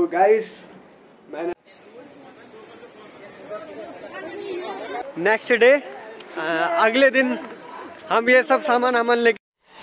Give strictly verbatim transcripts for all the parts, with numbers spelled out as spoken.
Guys मैंने next day अगले दिन हम ये सब सामान अमन लेके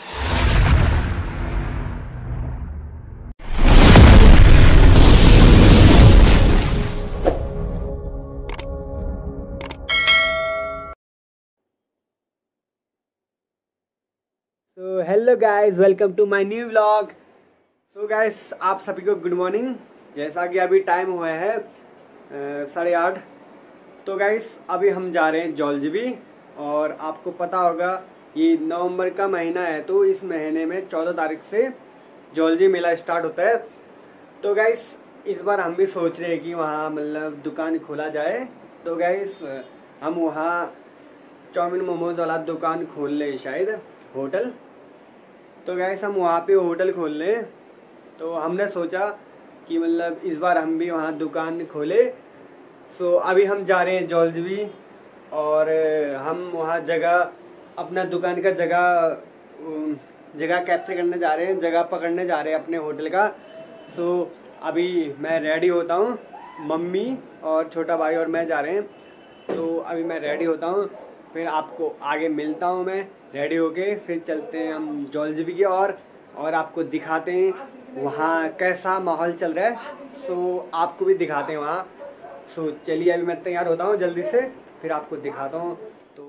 तो hello guys, welcome to my new vlog. So guys, आप सभी को गुड मॉर्निंग। जैसा कि अभी टाइम हुआ है साढ़े आठ। तो गाइस अभी हम जा रहे हैं जौलजीबी, और आपको पता होगा ये नवंबर का महीना है, तो इस महीने में चौदह तारीख से जौलजीबी मेला स्टार्ट होता है। तो गाइस इस बार हम भी सोच रहे हैं कि वहाँ मतलब दुकान खोला जाए। तो गाइस हम वहाँ चाउमीन मोमोज वाला दुकान खोल ले, शायद होटल। तो गाइस हम वहाँ पे होटल खोल लें। तो हमने सोचा कि मतलब इस बार हम भी वहाँ दुकान खोले। सो अभी हम जा रहे हैं जौलजीबी, और हम वहाँ जगह अपना दुकान का जगह जगह कैप्चर करने जा रहे हैं, जगह पकड़ने जा रहे हैं अपने होटल का। सो अभी मैं रेडी होता हूँ, मम्मी और छोटा भाई और मैं जा रहे हैं। तो अभी मैं रेडी होता हूँ, फिर आपको आगे मिलता हूँ। मैं रेडी होके फिर चलते हैं हम जौलजीबी की ओर, और आपको दिखाते हैं वहाँ कैसा माहौल चल रहा है। सो आपको भी दिखाते हैं वहाँ। सो चलिए अभी मैं तैयार होता हूँ जल्दी से, फिर आपको दिखाता हूँ। तो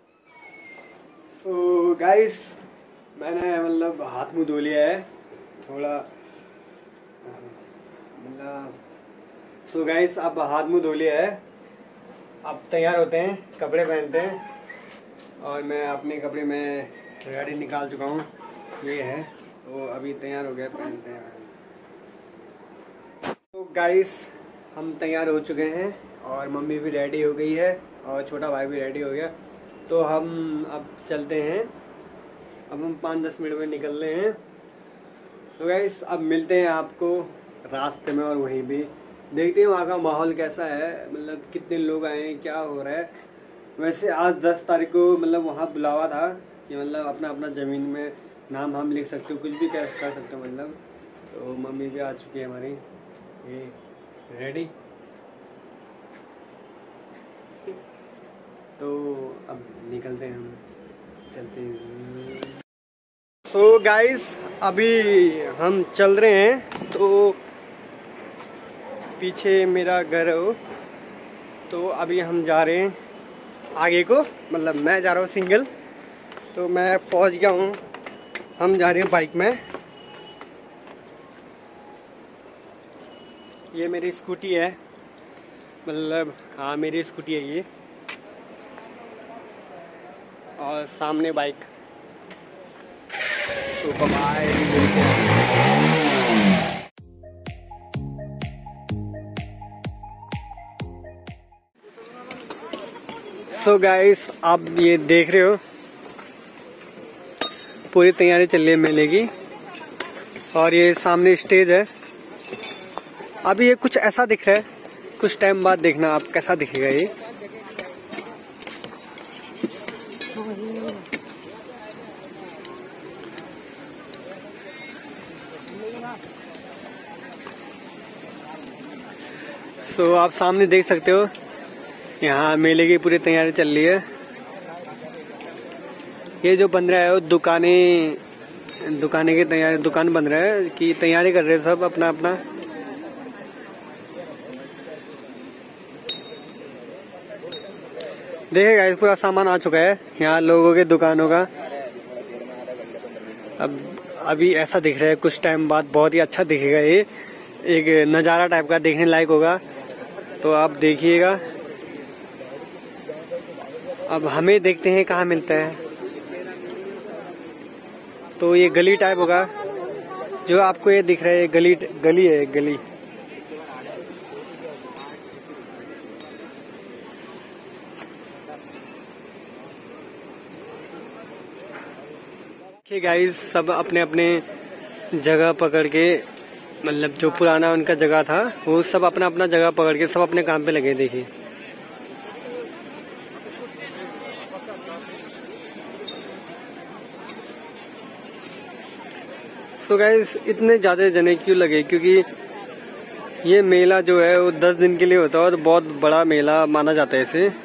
सो गाइस मैंने मतलब हाथ मुँह धो लिया है थोड़ा, मतलब सो गाइस अब हाथ मुँह धो लिया है। अब तैयार होते हैं, कपड़े पहनते हैं, और मैं अपने कपड़े में रेडी निकाल चुका हूँ, ये है। तो अभी तैयार हो गया, पहनते हैं। तो गाइस हम तैयार हो चुके हैं, और मम्मी भी रेडी हो गई है, और छोटा भाई भी रेडी हो गया। तो हम अब चलते हैं, अब हम पाँच दस मिनट में निकल रहे हैं। तो गाइस अब मिलते हैं आपको रास्ते में, और वहीं भी देखते हैं वहाँ का माहौल कैसा है, मतलब कितने लोग आए हैं, क्या हो रहा है। वैसे आज दस तारीख को मतलब वहाँ बुलावा था कि मतलब अपना अपना ज़मीन में नाम हम लिख सकते हो, कुछ भी कर सकते हो मतलब। तो मम्मी भी आ चुकी है हमारी, ये रेडी। तो अब निकलते हैं, हम चलते हैं। तो गाइस अभी हम चल रहे हैं। तो पीछे मेरा घर हो, तो अभी हम जा रहे हैं आगे को, मतलब मैं जा रहा हूँ सिंगल। तो मैं पहुँच गया हूँ, हम जा रहे हैं बाइक में। ये मेरी स्कूटी है, मतलब हाँ मेरी स्कूटी है ये, और सामने बाइक। तो बाय। सो गाइस आप ये देख रहे हो पूरी तैयारी चल रही है मेले की, और ये सामने स्टेज है। अभी ये कुछ ऐसा दिख रहा है, कुछ टाइम बाद देखना आप कैसा दिखेगा ये। सो so, आप सामने देख सकते हो यहाँ मेले की पूरी तैयारी चल रही है। ये जो बन रहा है वो दुकानें दुकानें की तैयारी, दुकान बन रहा है कि तैयारी कर रहे हैं सब अपना अपना। देखिएगा इस पूरा सामान आ चुका है यहाँ लोगों के दुकानों का। अब अभी ऐसा दिख रहा है, कुछ टाइम बाद बहुत ही अच्छा दिखेगा, ये एक नज़ारा टाइप का देखने लायक होगा। तो आप देखिएगा। अब हमें देखते हैं कहाँ मिलता है। तो ये गली टाइप होगा, जो आपको ये दिख रहा है, गली गली है गली। देखिए गाइस सब अपने अपने जगह पकड़ के, मतलब जो पुराना उनका जगह था वो सब अपना अपना जगह पकड़ के सब अपने काम पे लगे। देखिए तो गाइस इतने ज्यादा जने क्यों लगे, क्योंकि ये मेला जो है वो दस दिन के लिए होता है और बहुत बड़ा मेला माना जाता है इसे।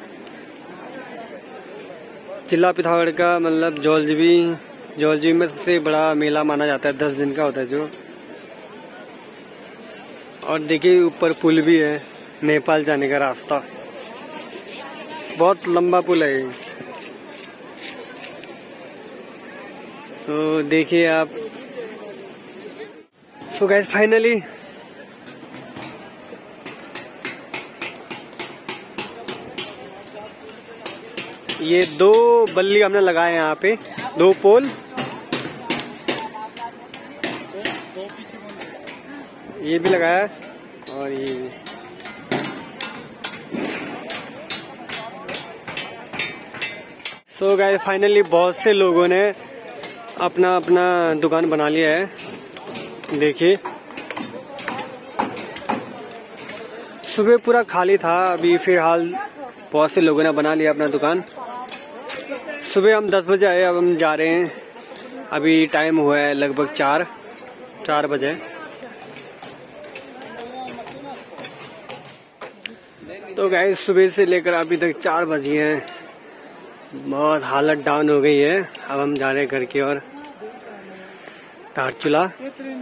जिला पिथौरागढ़ का मतलब जौलजीबी जौलजीबी में सबसे बड़ा मेला माना जाता है, दस दिन का होता है जो। और देखिए ऊपर पुल भी है, नेपाल जाने का रास्ता, बहुत लंबा पुल है। तो देखिए आप। सो गाइस फाइनली ये दो बल्ली हमने लगाए यहाँ पे, दो पोल, दो पीछे ये भी लगाया और ये भी। सो गाइस फाइनली बहुत से लोगों ने अपना अपना दुकान बना लिया है। देखिए सुबह पूरा खाली था, अभी फिलहाल बहुत से लोगों ने बना लिया अपना दुकान। सुबह हम दस बजे आए, अब हम जा रहे हैं। अभी टाइम हुआ है लगभग चार चार बजे। तो गाइस सुबह से लेकर अभी तक चार बजे हैं, बहुत हालत डाउन हो गई है। अब हम जा रहे हैं घर की ओर, धारचूला।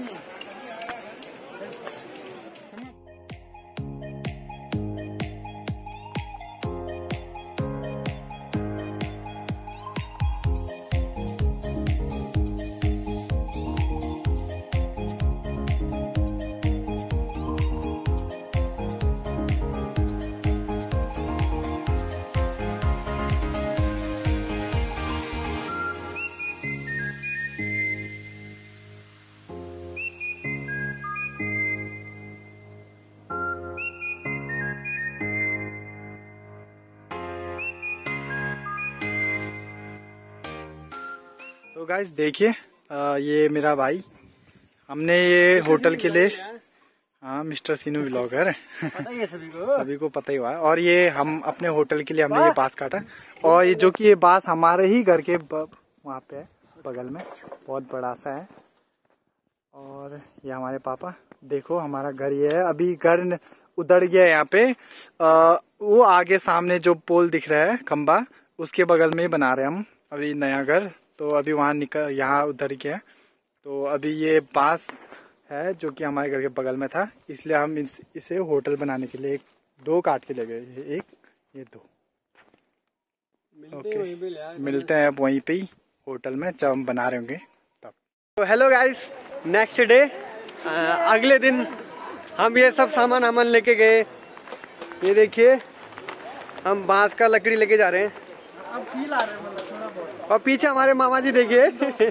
तो गाइस देखिए, ये मेरा भाई, हमने ये होटल के लिए, हाँ मिस्टर सीनू व्लॉगर सभी को सभी को पता ही हुआ है। और ये हम अपने होटल के लिए हमने ये बांस काटा, और ये जो कि ये बांस हमारे ही घर के वहाँ पे है, बगल में बहुत बड़ा सा है। और ये हमारे पापा, देखो हमारा घर ये है। अभी घर उधड़ गया है यहाँ पे, आ, वो आगे सामने जो पोल दिख रहा है खंबा, उसके बगल में ही बना रहे हम अभी नया घर। तो अभी वहाँ निकल यहाँ उधर गया, तो अभी ये बांस है जो कि हमारे घर के बगल में था, इसलिए हम इस, इसे होटल बनाने के लिए एक दो काट के ले गए, एक ये दो। मिलते, okay. मिलते हैं अब वहीं पे ही होटल में जब हम बना रहे होंगे तब। तो हेलो गाइस, नेक्स्ट डे, अगले दिन हम ये सब सामान हमन लेके गए। ये देखिए हम बांस का लकड़ी लेके जा रहे हैं। अब फील आ रहे हैं मतलब थोड़ा बहुत। और पीछे हमारे मामा जी देखिए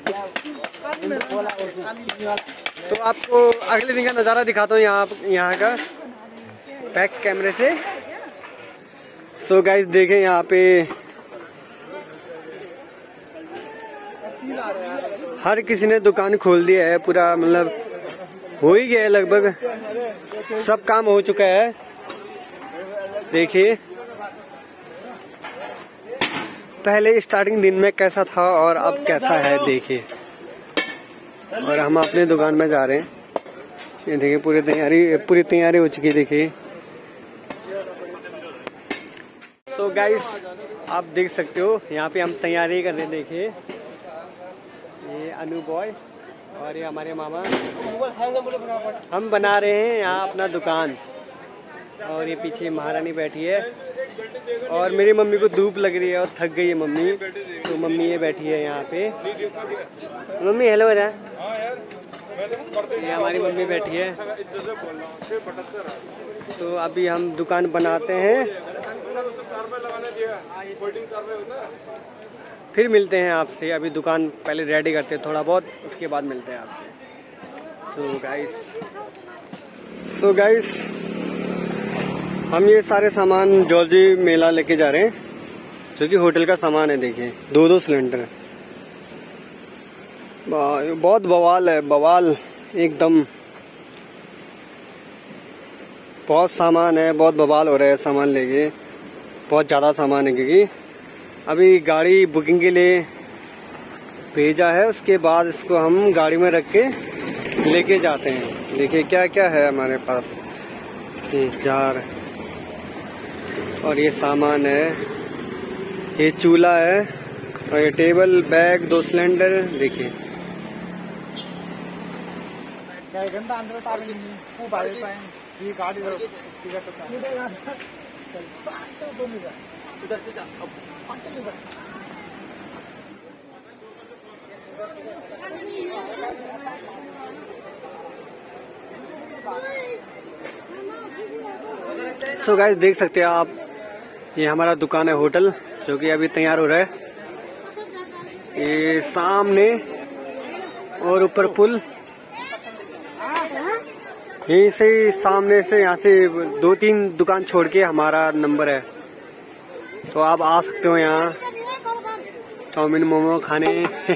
तो आपको अगले दिन का नज़ारा दिखाता हूँ यहाँ यहाँ का बैक कैमरे से। सो गाइस देखें यहाँ पे हर किसी ने दुकान खोल दिया है, पूरा मतलब हो ही गया है, लगभग सब काम हो चुका है। देखिए पहले स्टार्टिंग दिन में कैसा था और अब कैसा है देखिए। और हम अपने दुकान में जा रहे हैं। ये देखिए पूरी तैयारी पूरी तैयारी हो चुकी है देखिए। तो गाइस आप देख सकते हो यहाँ पे हम तैयारी कर रहे हैं। देखिए ये अनु बॉय और ये हमारे मामा, हम बना रहे हैं यहाँ अपना दुकान। और ये पीछे महारानी बैठी है और मेरी मम्मी को धूप लग रही है और थक गई है मम्मी, तो मम्मी ये बैठी है यहाँ पे। मम्मी हेलो है, ये हमारी मम्मी बैठी है। तो अभी हम दुकान बनाते हैं, फिर मिलते हैं आपसे। अभी दुकान पहले रेडी करते हैं थोड़ा बहुत, उसके बाद मिलते हैं आपसे। सो गाइस सो गाइस हम ये सारे सामान जॉर्जी मेला लेके जा रहे हैं, जो कि होटल का सामान है। देखिए दो दो सिलेंडर, बहुत बवाल है, बवाल एकदम। बहुत सामान है, बहुत बवाल हो रहा है सामान लेके, बहुत ज़्यादा सामान है। क्योंकि अभी गाड़ी बुकिंग के लिए भेजा है, उसके बाद इसको हम गाड़ी में रख के लेके जाते हैं। देखिए क्या क्या है हमारे पास। ये जार और ये सामान है, ये चूल्हा है और ये टेबल, बैग, दो सिलेंडर। देखिए सो so गाइस देख सकते हैं आप, ये हमारा दुकान है होटल, जो कि अभी तैयार हो रहा है। ये सामने और ऊपर पुल, यहीं से सामने से यहाँ से दो तीन दुकान छोड़ के हमारा नंबर है, तो आप आ सकते हो यहाँ चाउमीन मोमो खाने।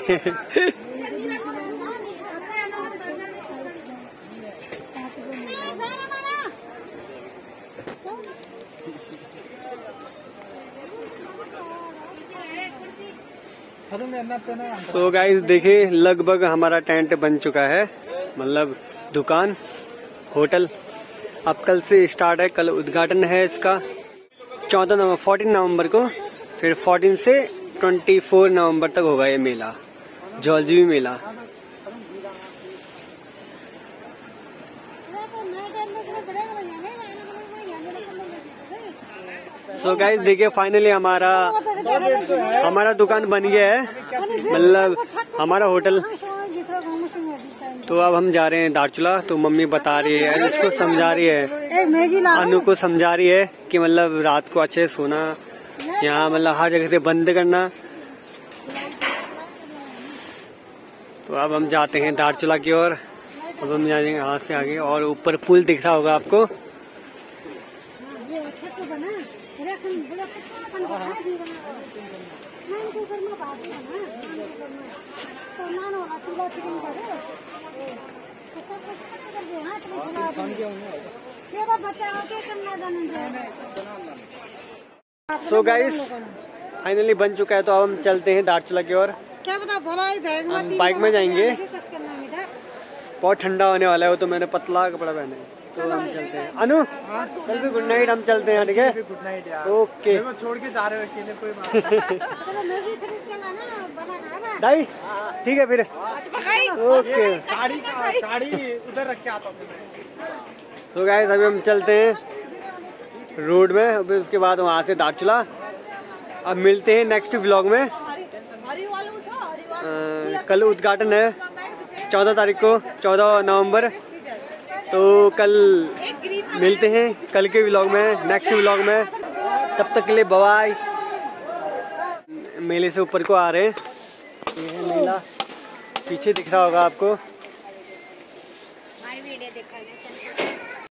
तो गाइस देखिए, लगभग हमारा टेंट बन चुका है, मतलब दुकान होटल। अब कल से स्टार्ट है, कल उद्घाटन है इसका चौदह नवंबर फोर्टीन नवंबर को, फिर फोर्टीन से ट्वेंटी फोर नवंबर तक होगा ये मेला, जौलजीबी मेला। सो गाइस देखिए, फाइनली हमारा हमारा दुकान बन गया है, मतलब हमारा होटल। तो अब हम जा रहे हैं दारचूला। तो मम्मी बता रही है, इसको समझा रही है, अनु को समझा रही है कि मतलब रात को अच्छे से सोना, यहाँ मतलब हर जगह से बंद करना। तो अब हम जाते हैं दारचूला की ओर। अब हम जाएंगे यहाँ से आगे, और ऊपर पुल दिख रहा होगा आपको। सो गाइस फाइनली बन चुका है, तो अब हम चलते हैं दारचूला की ओर। क्या बता बोला, हम बाइक में जाएंगे, बहुत ठंडा होने वाला है, वो तो मैंने पतला कपड़ा पहना है। तो हम चलते हैं। अनु कल भी गुड नाइट, हम चलते हैं, ठीक है? गुड नाइट यार। ओके, छोड़ के जा रहे हो अकेले, कोई बात नहीं, ठीक है फिर। ओके, गाड़ी गाड़ी उधर रख के आता हूँ। तो गाइस अभी हम चलते हैं रोड में, अभी उसके बाद वहाँ से दारचूला। अब मिलते हैं नेक्स्ट व्लॉग में। आ, कल उद्घाटन है चौदह तारीख को, चौदह नवंबर। तो कल मिलते हैं कल के व्लॉग में, नेक्स्ट व्लॉग में। तब तक के लिए बाय। मेले से ऊपर को आ रहे हैं, ये है मेला, पीछे दिख रहा होगा आपको।